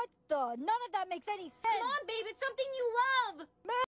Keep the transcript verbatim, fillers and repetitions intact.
What the? None of that makes any sense. Come on, babe, it's something you love.